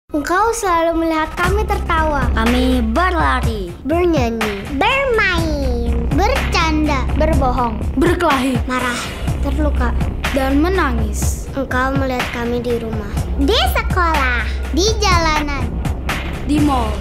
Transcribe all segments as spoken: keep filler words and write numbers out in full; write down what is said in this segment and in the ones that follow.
Engkau selalu melihat kami tertawa. Kami berlari, bernyanyi, bermain, bercanda, berbohong, berkelahi, marah, terluka, dan menangis. Engkau melihat kami di rumah, di sekolah, di jalanan, di mall.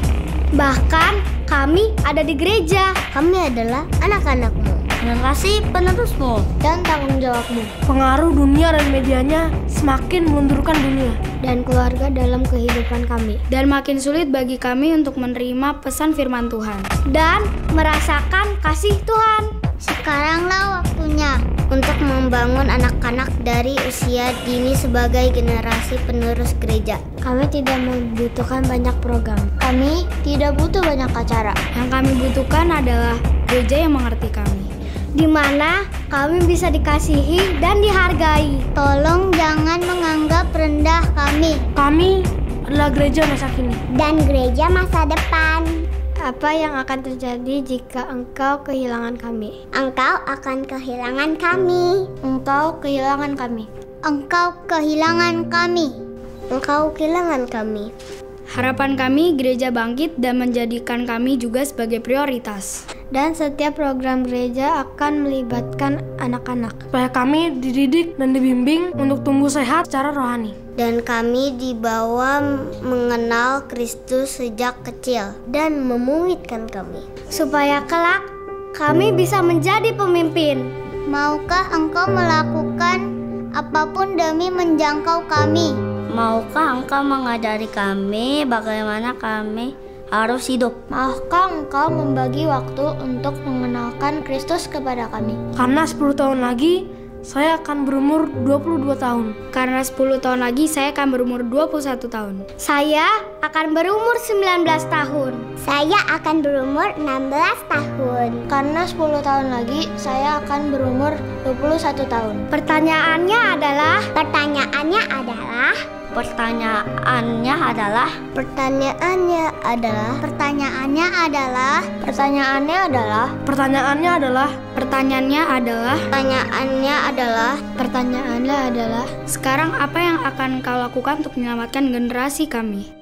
Bahkan kami ada di gereja. Kami adalah anak-anak-Mu, generasi penerusmu, dan tanggung jawab-Mu. Pengaruh dunia dan medianya semakin melunturkan dunia dan keluarga dalam kehidupan kami. Dan makin sulit bagi kami untuk menerima pesan firman Tuhan dan merasakan kasih Tuhan. Sekaranglah waktunya untuk membangun anak-anak dari usia dini sebagai generasi penerus gereja. Kami tidak membutuhkan banyak program. Kami tidak butuh banyak acara. Yang kami butuhkan adalah gereja yang mengerti kami, di mana kami bisa dikasihi dan dihargai. Tolong jangan menganggap rendah kami. Kami adalah gereja masa kini dan gereja masa depan. Apa yang akan terjadi jika engkau kehilangan kami? Engkau akan kehilangan kami. Engkau kehilangan kami. Engkau kehilangan kami. Engkau kehilangan kami. Harapan kami gereja bangkit dan menjadikan kami juga sebagai prioritas. Dan setiap program gereja akan melibatkan anak-anak, supaya kami dididik dan dibimbing untuk tumbuh sehat secara rohani. Dan kami dibawa mengenal Kristus sejak kecil dan memuridkan kami, supaya kelak kami bisa menjadi pemimpin. Maukah engkau melakukan apapun demi menjangkau kami? Maukah engkau mengajari kami bagaimana kami harus hidup? Maukah engkau membagi waktu untuk mengenalkan Kristus kepada kami? Karena sepuluh tahun lagi saya akan berumur dua puluh dua tahun. Karena sepuluh tahun lagi saya akan berumur dua puluh satu tahun. Saya akan berumur sembilan belas tahun. Saya akan berumur enam belas tahun. Karena sepuluh tahun lagi saya akan berumur dua puluh satu tahun. Pertanyaannya adalah Pertanyaannya adalah Pertanyaannya adalah Pertanyaannya adalah Pertanyaannya adalah Pertanyaannya adalah Pertanyaannya adalah Pertanyaannya adalah Pertanyaannya adalah Pertanyaannya adalah Sekarang apa yang akan kau lakukan untuk menyelamatkan generasi kami?